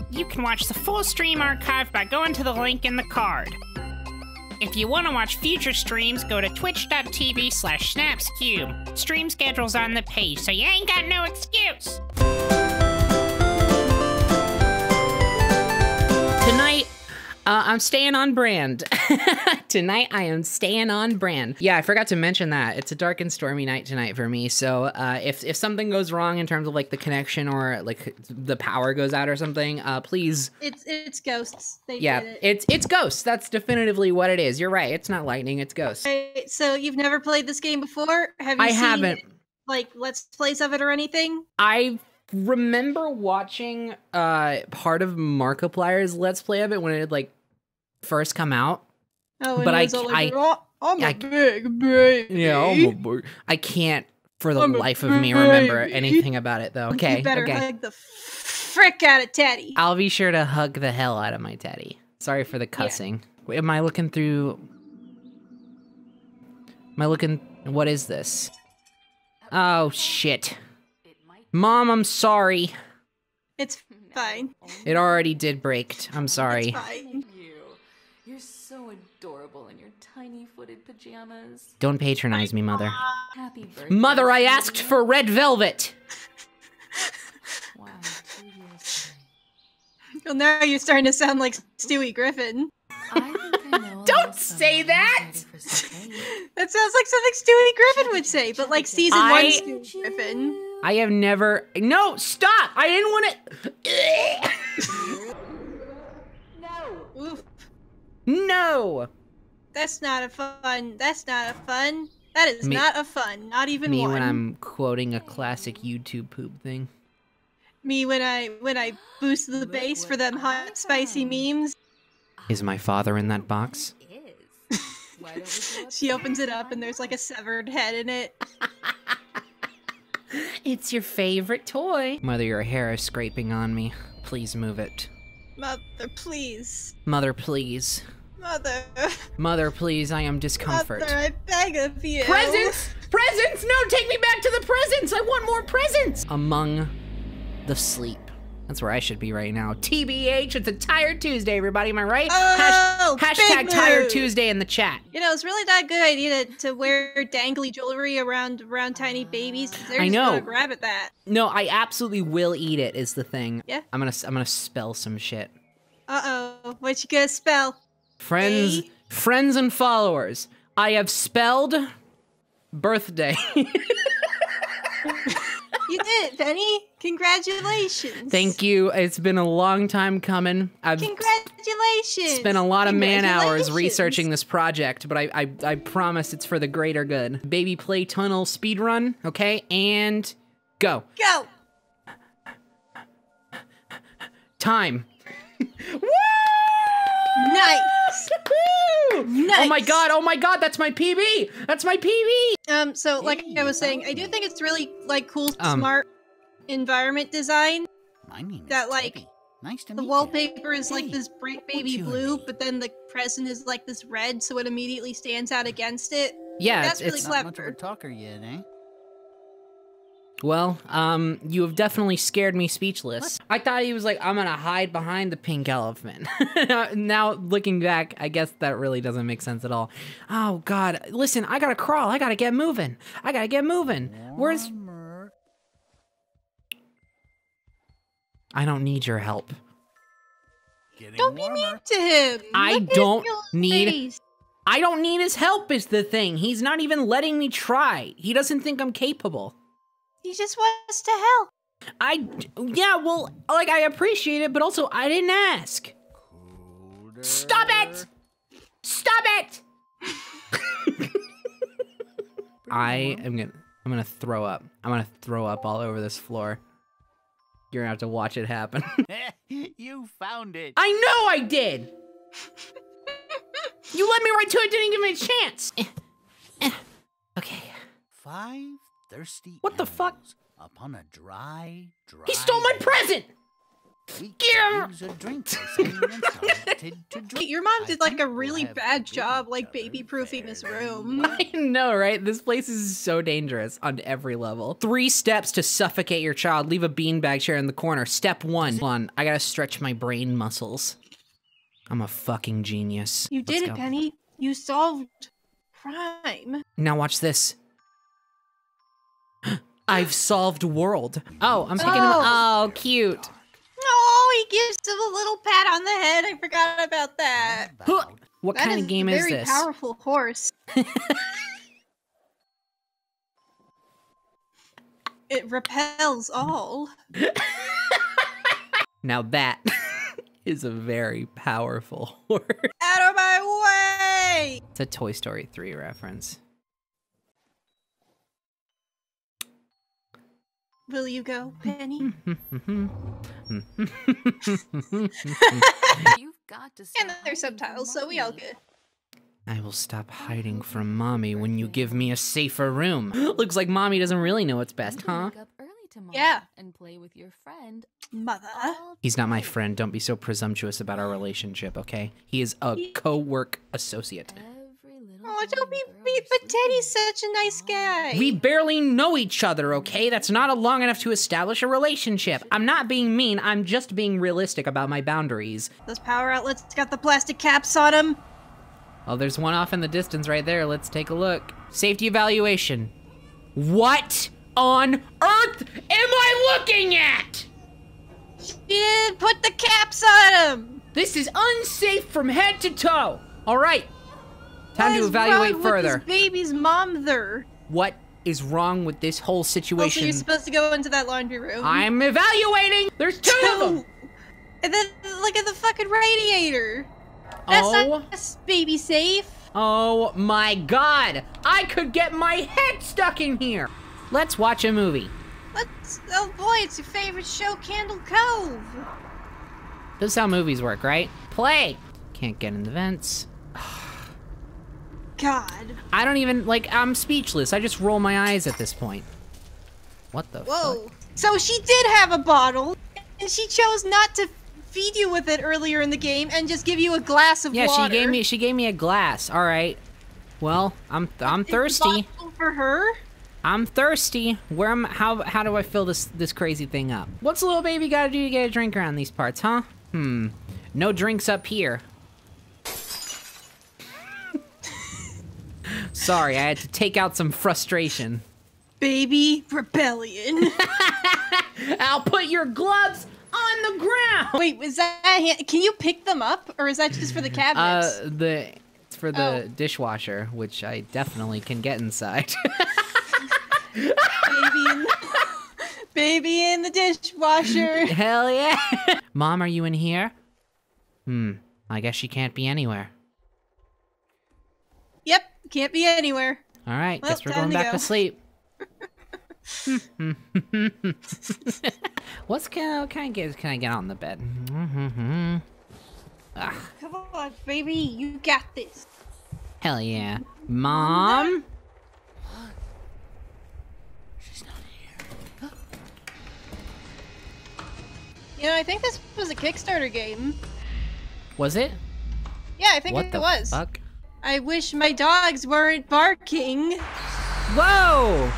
You can watch the full stream archive by going to the link in the card. If you want to watch future streams, go to twitch.tv/snapscube. Stream schedule's on the page, so you ain't got no excuse. Tonight, I'm staying on brand. Tonight, I am staying on brand. Yeah, I forgot to mention that. It's a dark and stormy night tonight for me, so if something goes wrong in terms of like the connection or like the power goes out or something, please. It's ghosts. They yeah, did it. it's ghosts. That's definitively what it is. You're right. It's not lightning. It's ghosts. Right, so you've never played this game before? Have you I seen, haven't. like, Let's Plays of it or anything? I remember watching part of Markiplier's Let's Play of it when it had like first come out. Oh, but I'm a big baby. Yeah, I can't for the life of me remember anything about it though. Okay, You better okay. hug the frick out of Teddy. I'll be sure to hug the hell out of my teddy. Sorry for the cussing. Wait, am I looking through? Am I looking? What is this? Oh shit. Mom, I'm sorry. It's fine. It already did break. I'm sorry. It's fine. You're so adorable in your tiny footed pajamas. Don't patronize me, Mother. Happy birthday. Mother, I asked for red velvet. Wow, 2 years. Well, now you're starting to sound like Stewie Griffin. I think I know. Don't say that! That sounds like something Stewie Griffin would say, but like season one Stewie Griffin. I have never. No, stop! I didn't want to. No. Oof. No. That's not a fun. That's not a fun. That is not a fun. Not even Me one. when I'm quoting a classic YouTube poop thing. Me when I boost the bass for them hot spicy memes. Is my father in that box? She opens it up and there's like a severed head in it. It's your favorite toy. Mother, your hair is scraping on me. Please move it. Mother, please. Mother, please. Mother. Mother, please, I am discomfort. Mother, I beg of you. Presents! Presents! No, take me back to the presents! I want more presents! Among the sleep. That's where I should be right now. TBH, it's a Tired Tuesday, everybody, am I right? Oh, Hashtag big Tired move. Tuesday in the chat. You know, it's really not a good idea to wear dangly jewelry around tiny babies. They're I just know. gonna grab at that. No, I absolutely will eat it, is the thing. Yeah. I'm gonna spell some shit. Uh-oh. What you gonna spell? Friends, A? friends and followers, I have spelled birthday. You did it, Penny. Congratulations. Thank you. It's been a long time coming. I've Congratulations. spent a lot of man hours Congratulations. researching this project, but I promise it's for the greater good. Baby play tunnel speedrun, okay? And go. Go. Time. Woo! Nice. Woo! Nice. Oh my god, that's my PB! That's my PB! So like I was saying, I do think it's really like cool, smart environment design. My name is That, like, Teddy. Nice to The meet you. wallpaper is like Hey, this bright what's baby your blue, name? but then the present is like this red, so it immediately stands out against it. Yeah, That's really it's Not much of clever. a talker yet, eh? well, you have definitely scared me speechless. I thought he was like, I'm gonna hide behind the pink elephant. Now, looking back, I guess that really doesn't make sense at all. Oh, God. Listen, I gotta crawl. I gotta get moving. I gotta get moving. Where's... Warmer. I don't need your help. Getting Don't be warmer. mean to him. I Look at don't your need- face. I don't need his help is the thing. He's not even letting me try. He doesn't think I'm capable. He just wants to help. Yeah, well, like, I appreciate it, but also, I didn't ask. Colder. Stop it! Stop it! I'm gonna throw up. I'm gonna throw up all over this floor. You're gonna have to watch it happen. You found it. I know I did! You led me right to it, didn't give me a chance! Okay. 5 thirsty What the fuck? animals upon a dry. He stole my present! We could use a drink or something started to drink. Your mom did I like a think we'll really have bad to job, give like each other baby-proofing this fair room. I know, right? This place is so dangerous on every level. 3 steps to suffocate your child. Leave a beanbag chair in the corner. Step 1. Hold on, I gotta stretch my brain muscles. I'm a fucking genius. You Let's did it, go. Penny. You solved crime. Now watch this. I've solved world. Oh, I'm speaking of. Oh, cute. Oh, he gives him a little pat on the head. I forgot about that. Huh. What That kind of game a is very this? powerful horse. It repels all. Now that is a very powerful horse. Out of my way! It's a Toy Story 3 reference. Will you go, Penny? You've got to stop And there's hiding from subtitles, so we all Mommy. good. I will stop hiding from mommy when you give me a safer room. Looks like mommy doesn't really know what's best, You can huh? wake up early tomorrow Yeah. and play with your friend. Mother. all He's not my day. friend. Don't be so presumptuous about our relationship, okay? He is a co-work associate. Every little Oh, boy don't be and girl be are but Teddy's sleeping. such a nice guy. We barely know each other, okay? That's not long enough to establish a relationship. I'm not being mean, I'm just being realistic about my boundaries. Those power outlets got the plastic caps on them. Oh, there's one off in the distance right there. Let's take a look. Safety evaluation. What on earth am I looking at? She didn't put the caps on them. This is unsafe from head to toe. All right, time to evaluate further. With this baby's mom there. What is wrong with this whole Also, situation? you're supposed to go into that laundry room. I'm evaluating. There's 2 of them. And then look at the fucking radiator. That's Oh. not baby safe. Oh my God! I could get my head stuck in here. Let's watch a movie. Oh boy, it's your favorite show, Candle Cove. This is how movies work, right? Play. Can't get in the vents. God. I don't even, like, I'm speechless. I just roll my eyes at this point. What the Whoa. fuck? So she did have a bottle, and she chose not to feed you with it earlier in the game and just give you a glass of Yeah, water. she gave me a glass. All right. Well, I'm Is the thirsty. bottle for her? I'm thirsty. How do I fill this crazy thing up? What's a little baby gotta do to get a drink around these parts, huh? No drinks up here. Sorry, I had to take out some frustration. Baby rebellion. I'll put your gloves on the ground. Wait, is that can you pick them up, or is that just for the cabinets? It's for the Oh. dishwasher, which I definitely can get inside. Baby in the dishwasher. Hell yeah. Mom, are you in here? I guess she can't be anywhere. Yep, can't be anywhere. All right, Well, guess we're time going to back go. to sleep. Can I get on the bed? Come on, baby, you got this. Hell yeah. Mom? She's not here. You know, I think this was a Kickstarter game. Was it? Yeah, I think What it the was. fuck? I wish my dogs weren't barking. Whoa!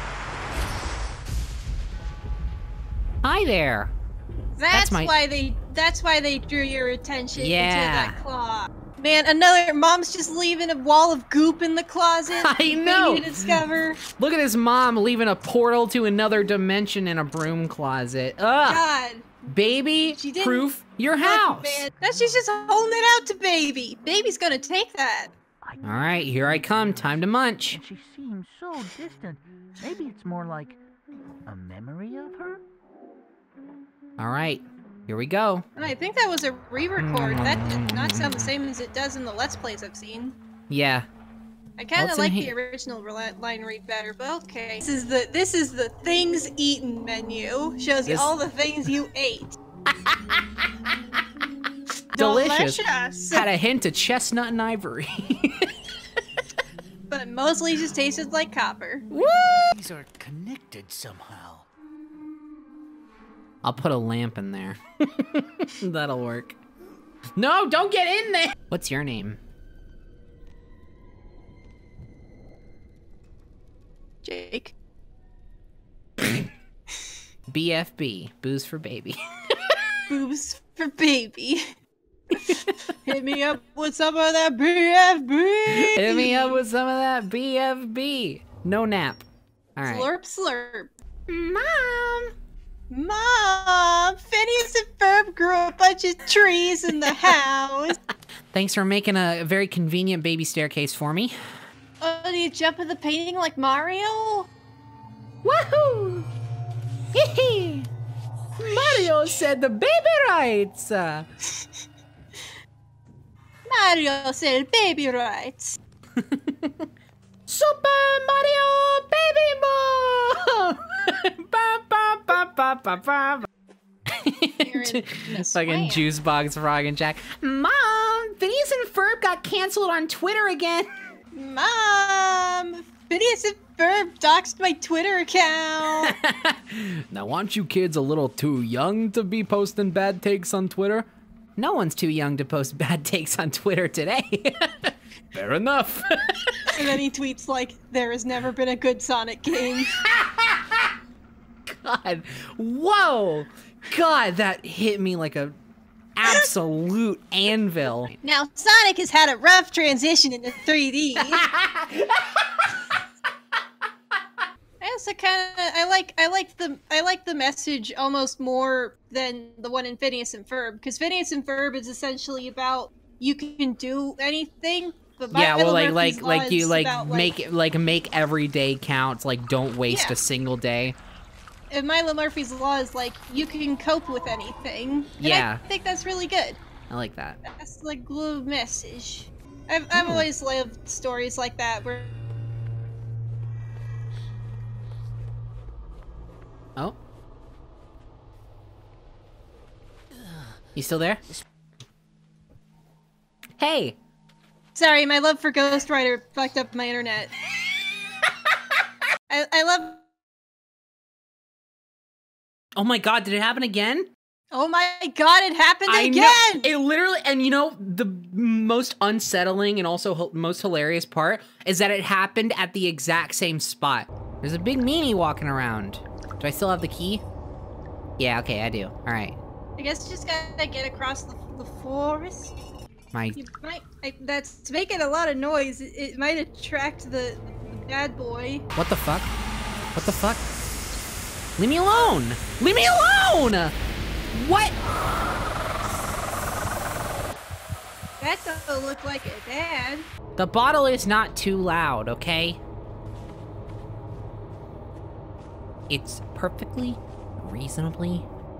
Hi there. That's my- why they drew your attention Yeah. into that claw. Man, another mom's just leaving a wall of goop in the closet. I for you know. to discover. Look at this mom leaving a portal to another dimension in a broom closet. Ugh. God. Baby, She didn't- proof your Look, house. man, that's she's just holding it out to baby. Baby's gonna take that. All right, here I come. Time to munch. And she seems so distant. Maybe it's more like a memory of her? All right, here we go. I think that was a re-record. That did not sound the same as it does in the Let's Plays I've seen. Yeah. I kind What's of in like he- the original line read better, but okay. This is the things eaten menu. Shows you This- all the things you ate. Delicious. Delicious. Had a hint of chestnut and ivory. But mostly just tasted like copper. Woo! These are connected somehow. I'll put a lamp in there. That'll work. No, don't get in there! What's your name? Jake. BFB, booze for baby. Boobs for baby. Hit me up with some of that BFB. Hit me up with some of that BFB. No nap. All right. Slurp, slurp. Mom! Mom! Phineas and Ferb grew a bunch of trees in the house. Thanks for making a very convenient baby staircase for me. Oh, do you jump in the painting like Mario? Woohoo! Hee Mario said the baby rights! Mario said baby rights. Super Mario Baby Ball! Ba, ba, ba, ba, ba, ba. Fucking Juice Box Frog and Jack. Mom! Phineas and Ferb got canceled on Twitter again. Mom! Phineas and Ferb doxed my Twitter account. Now, aren't you kids a little too young to be posting bad takes on Twitter? No one's too young to post bad takes on Twitter today. Fair enough. And then he tweets like, there has never been a good Sonic game. God. Whoa. God, that hit me like a absolute anvil. Now, Sonic has had a rough transition into 3D. I also kind of I like the message almost more than the one in Phineas and Ferb, because Phineas and Ferb is essentially about you can do anything. But yeah, well, like you make every day count. Like, don't waste a single day. And Milo Murphy's Law is like you can cope with anything. And yeah, I think that's really good. I like that. That's like the message. I've always loved stories like that where. Oh. You still there? Hey! Sorry, my love for Ghost Rider fucked up my internet. I love... Oh my god, did it happen again? Oh my god, it happened again! Know, it literally, and you know, the most unsettling and also most hilarious part is that it happened at the exact same spot. There's a big meanie walking around. Do I still have the key? Yeah, okay, I do. Alright. I guess you just gotta get across the forest. That's making a lot of noise. It might attract the bad boy. What the fuck? What the fuck? Leave me alone! Leave me alone! What? That doesn't look like a dad. The bottle is not too loud, okay? It's perfectly, reasonably.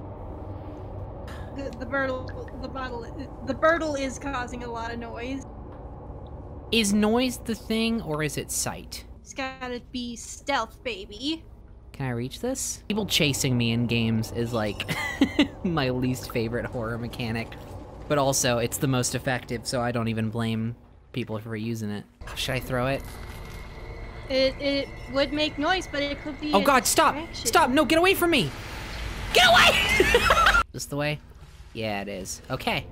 The Birdle is causing a lot of noise. Is noise the thing, or is it sight? It's gotta be stealth, baby. Can I reach this? People chasing me in games is like my least favorite horror mechanic. But also, it's the most effective, so I don't even blame people for using it. Should I throw it? It would make noise, but it could be. Oh god, stop! Stop! No, get away from me! Get away! This the way? Yeah, it is. Okay.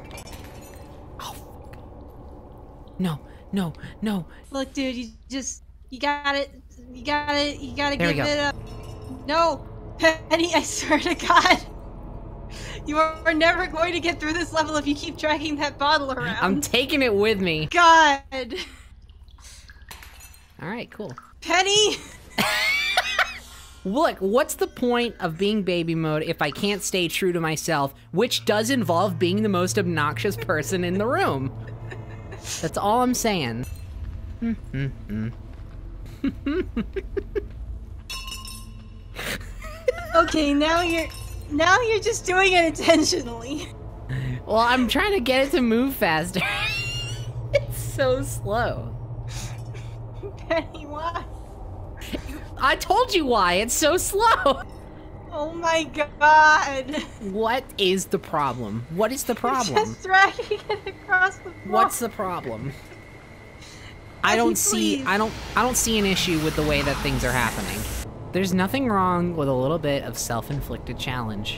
Oh. No, no, no. Look, dude, you gotta give it up. No! Penny, I swear to God! You are never going to get through this level if you keep dragging that bottle around. I'm taking it with me. God! Alright, cool. Penny! Look, what's the point of being baby mode if I can't stay true to myself, which does involve being the most obnoxious person in the room? That's all I'm saying. Okay, now you're just doing it intentionally. Well, I'm trying to get it to move faster. It's so slow. Penny, why? I told you why, it's so slow. Oh my god. What is the problem? What is the problem? You're just dragging it across the floor. What's the problem? I don't see an issue with the way that things are happening. There's nothing wrong with a little bit of self-inflicted challenge.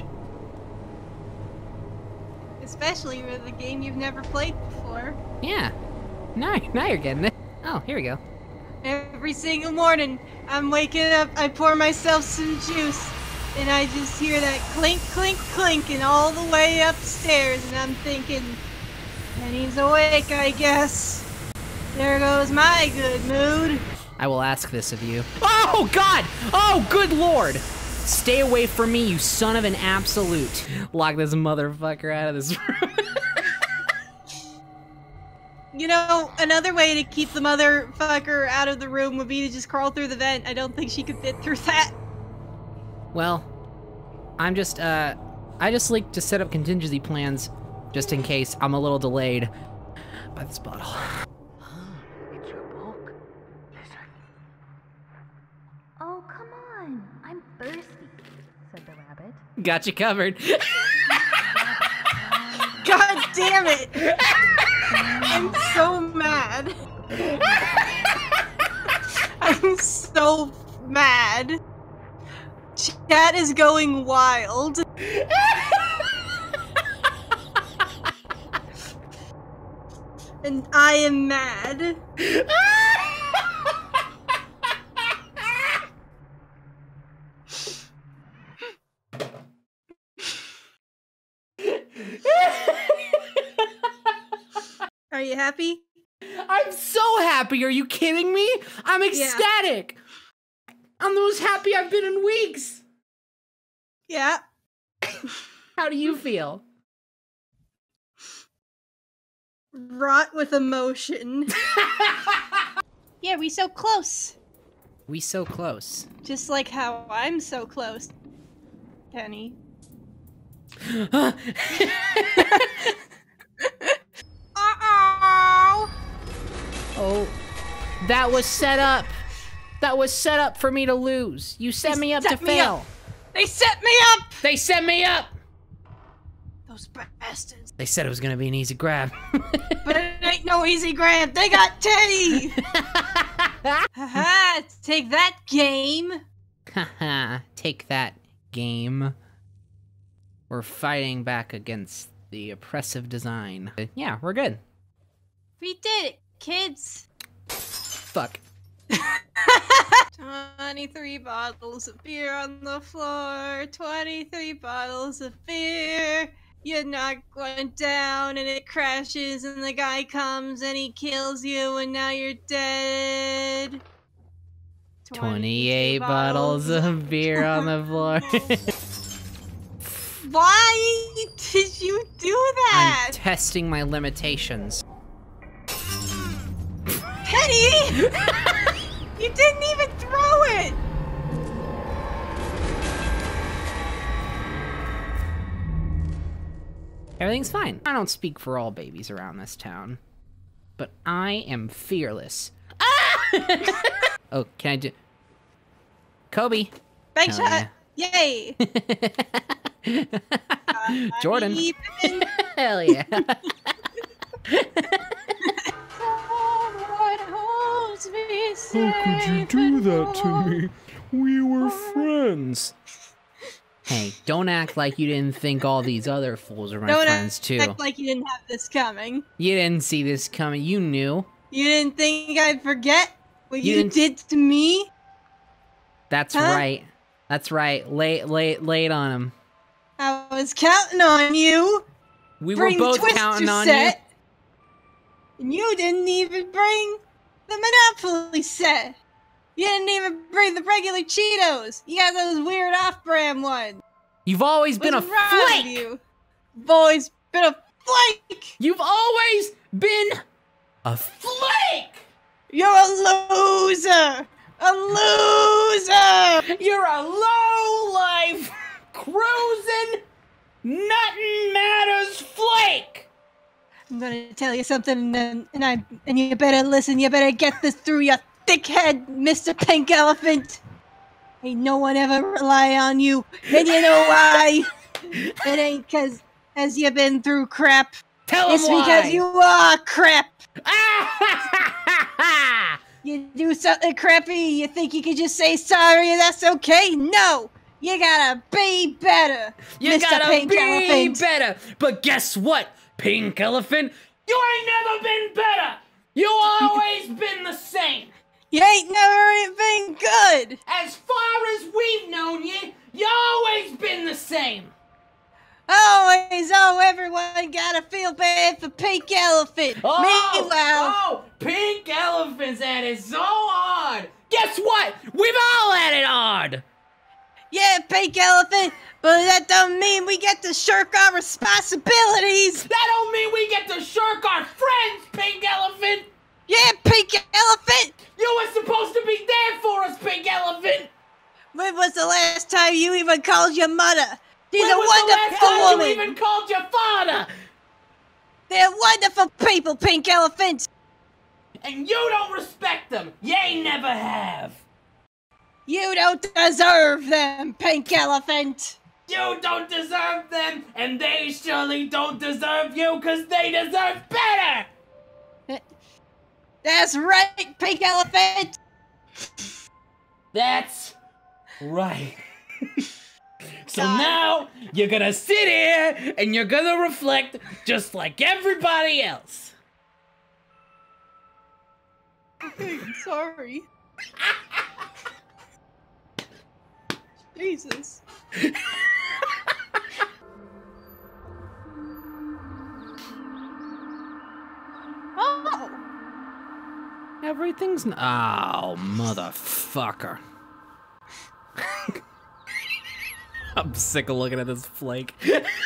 Especially with a game you've never played before. Yeah. Now you're getting it. Oh, here we go. Every single morning, I'm waking up, I pour myself some juice, and I just hear that clink, clink, clink, and all the way upstairs, and I'm thinking, Penny's awake, I guess. There goes my good mood. I will ask this of you. Oh, God! Oh, good Lord! Stay away from me, you son of an absolute. Lock this motherfucker out of this room. You know, another way to keep the motherfucker out of the room would be to just crawl through the vent. I don't think she could fit through that. Well, I just like to set up contingency plans just in case I'm a little delayed by this bottle. It's your book. Listen. Oh, come on. I'm thirsty, said the rabbit. Got you covered. God damn it! I'm so mad. I'm so mad. Chat is going wild. And I am mad. Are you happy? I'm so happy. Are you kidding me? I'm ecstatic. I'm the most happy I've been in weeks. Yeah. How do you feel? Rot with emotion. Yeah, we so close. We so close. Just like how I'm so close, Penny. Uh-oh! Oh, that was set up. That was set up for me to lose. You set me up to fail. They set me up! They set me up! Those bastards. They said it was gonna be an easy grab. But it ain't no easy grab. They got Teddy! Haha, take that game. Haha, take that, game. We're fighting back against the oppressive design. Yeah, we're good. We did it, kids. Fuck. 23 bottles of beer on the floor. 23 bottles of beer. You knock one down and it crashes and the guy comes and he kills you and now you're dead. 28 bottles of beer on the floor. Why did you do that? I'm testing my limitations. Penny! You didn't even throw it! Everything's fine. I don't speak for all babies around this town, but I am fearless. Ah! Oh, can I do... Kobe. Bank Hell shot! Yay! Jordan. Hell yeah. How could you do that to me? We were friends. Hey, don't act like you didn't think all these other fools are my friends too. Don't act like you didn't have this coming. You didn't see this coming. You knew. You didn't think I'd forget what you did to me? That's right. That's right. Lay it on him. I was counting on you. We were both counting on you. And you didn't even bring the Monopoly set. You didn't even bring the regular Cheetos. You got those weird off-brand ones. You've always been a flake. You've always been a flake. You've always been a flake. You're a loser. A loser. You're a low-life, cruising, nothing matters flake. I'm gonna tell you something, and you better listen. You better get this through your thick head, Mr. Pink Elephant. Ain't no one ever rely on you, and you know why? It ain't 'cause as you been through crap. Tell 'em it's why. Because you are crap. You do something crappy, you think you can just say sorry and that's okay? No! You gotta be better, You Mr. gotta Pink be Elephant. better. But guess what, Pink Elephant? You ain't never been better. You always been the same. You ain't never been good. As far as we've known you, you always been the same. Always, everyone gotta feel bad for Pink Elephant. Meanwhile, Pink Elephant's had it so hard. Guess what? We've all had it hard. yeah, Pink Elephant, but that don't mean we get to shirk our responsibilities. That don't mean we get to shirk our friends, Pink Elephant. Yeah, Pink Elephant. You were supposed to be there for us, Pink Elephant. When was the last time you even called your mother? She's When a was the last wonderful time woman. you even called your father? They're wonderful people, Pink Elephant. And you don't respect them. You ain't never have. You don't deserve them, Pink Elephant. You don't deserve them, and they surely don't deserve you, because they deserve better! That's right, Pink Elephant. That's right. So now, you're gonna sit here, and you're gonna reflect just like everybody else. Okay, sorry. Jesus. Oh! Everything's... Oh, motherfucker. I'm sick of looking at this flake.